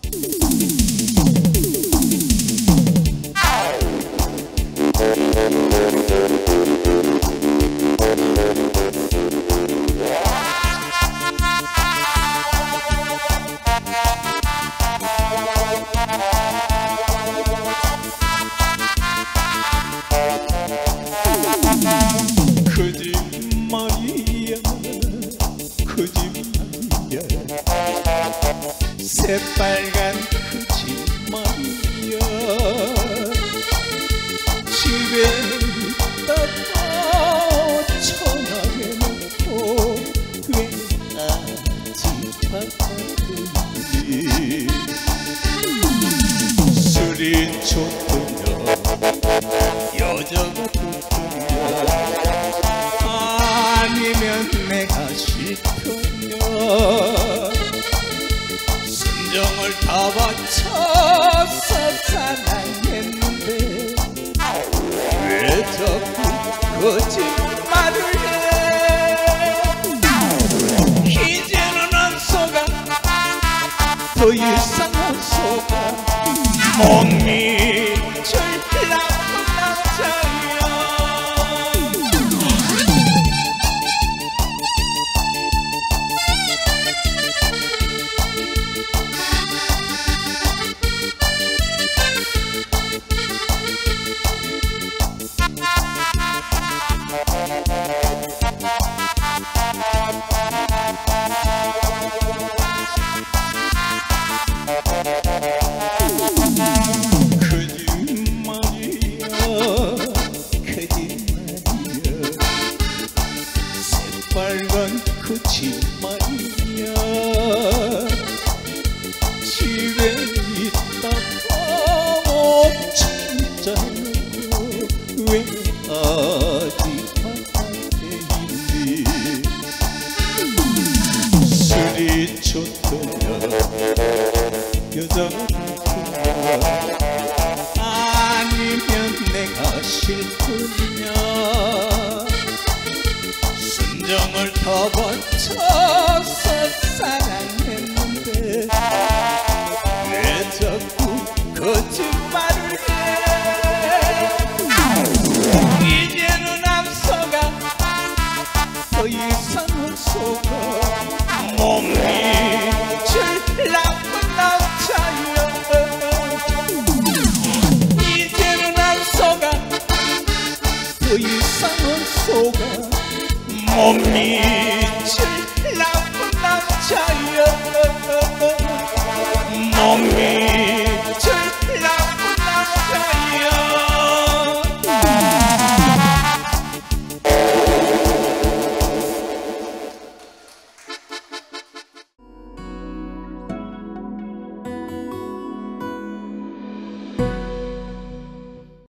거짓말이야 새빨간 거짓말이야 집에 있다가 전화해놓고 왜 아직 바깥에 술이 좋더냐 여자가 좋더냐 아니면 내가 싫더냐 순정을 다 바쳐서 사랑했는데 왜 자꾸 거짓말을 해 이제는 안 속아 더 이상 안 속아 몸이 절대 나쁜 남자야 빨간 거짓말이야 집에 있다가 못 찾잖아 왜 아직 바깥에 있니 술이 좋더냐 여자가 좋더냐 아니면 내가 싫더냐 순정을 더 바쳐서 사랑했는데 왜 자꾸 거짓말을 해 이제는 안 속아 더 이상 안 속아 몸이 제일 나쁜 남자야 이제는 안 속아 더 이상 안 속아 몸이 제일 나쁜 남자야 몸이